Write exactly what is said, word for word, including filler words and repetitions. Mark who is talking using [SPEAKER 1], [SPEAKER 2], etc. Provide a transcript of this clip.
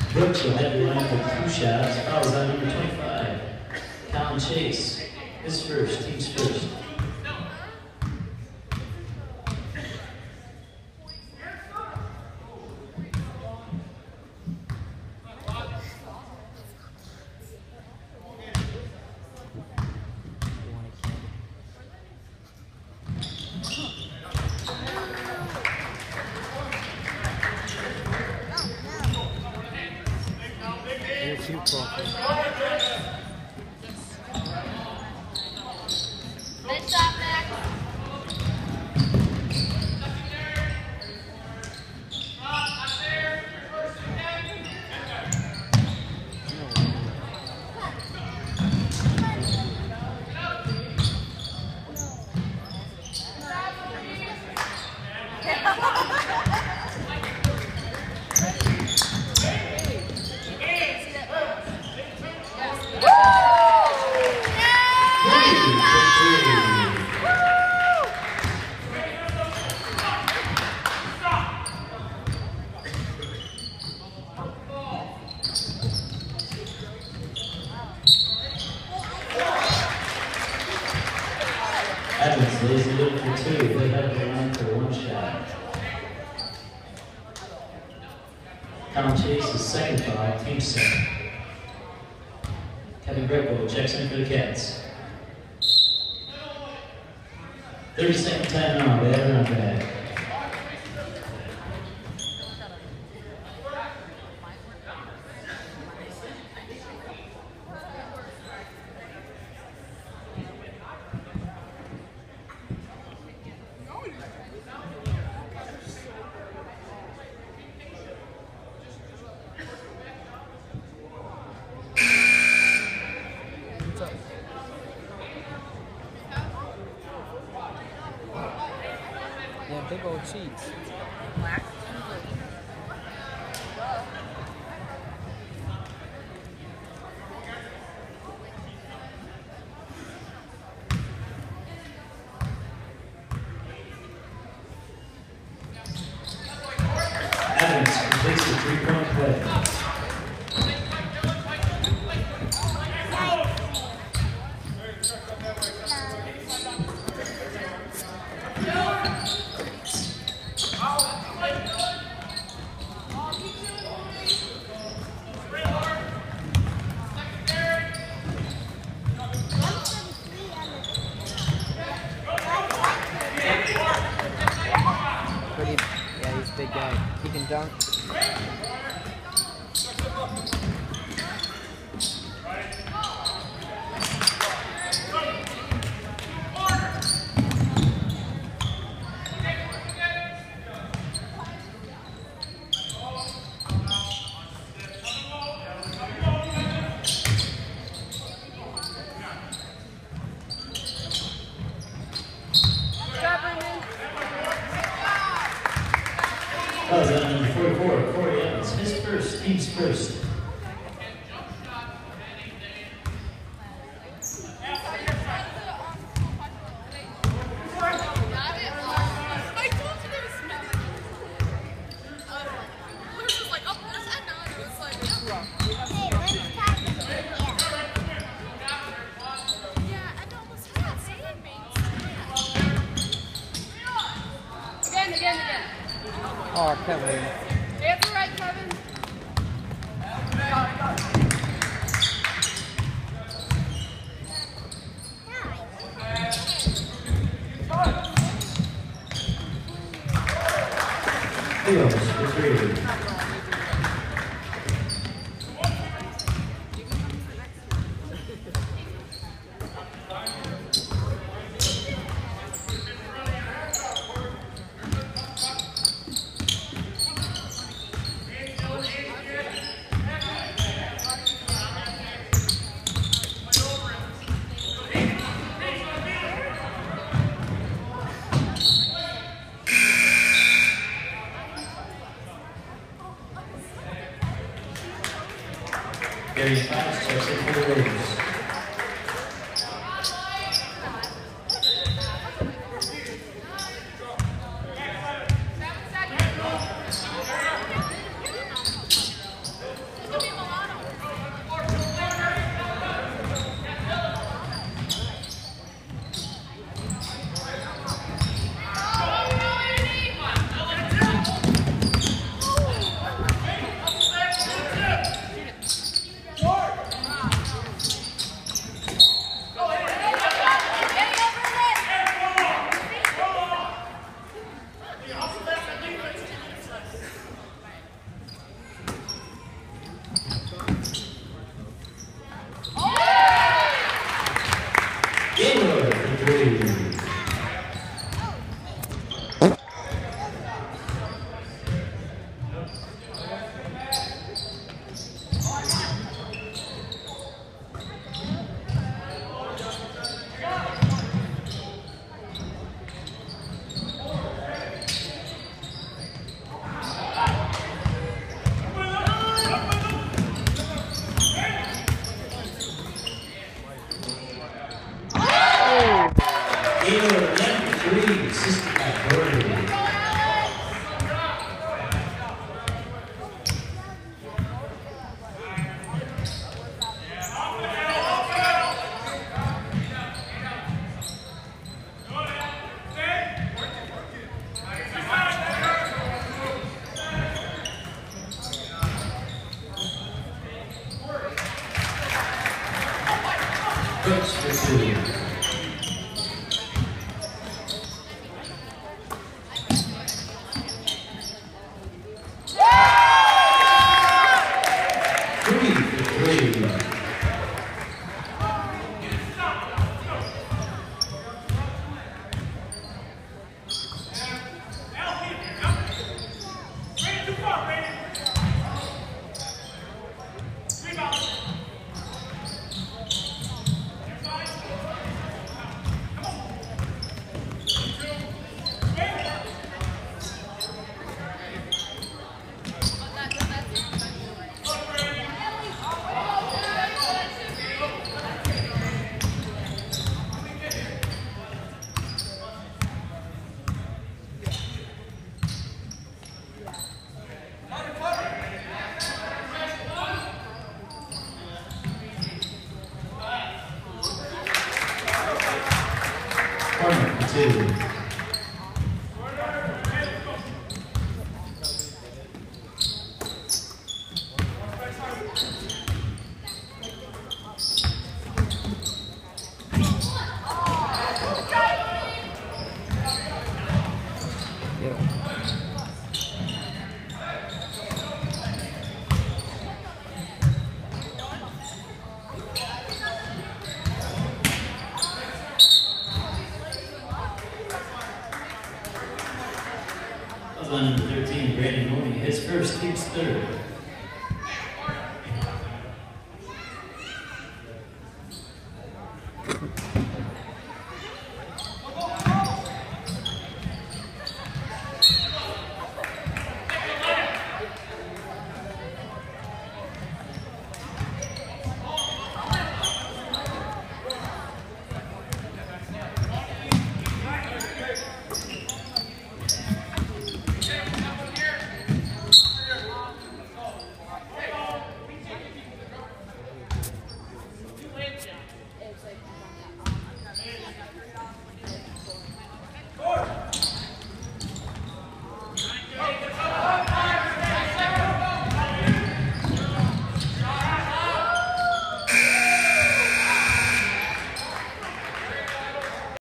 [SPEAKER 1] Brooks will head to the line for two shots. Fouls on number twenty-five, Colin Chase. His first, team's first. Evans lays it in for two. They head to the line for one shot. Colin Chase's second foul, team second. Kevin Greco checks in for the Cats. thirty second timeout, they have run back.
[SPEAKER 2] Yeah, big old cheeks.
[SPEAKER 3] Black.
[SPEAKER 1] Evans completes the three-point play.
[SPEAKER 2] Pretty, yeah, he's a big guy. He can dunk.
[SPEAKER 1] That was on number forty-four, Corey Evans. His first, team's first.
[SPEAKER 3] Again, again, again.
[SPEAKER 2] Oh, Kevin.
[SPEAKER 3] That's right, Kevin.
[SPEAKER 1] Fields for three. Gary Fox checks in for the Raiders. two. Three for three. Corner for two. Line number thirteen, Brandon Mooney hits first, keeps third.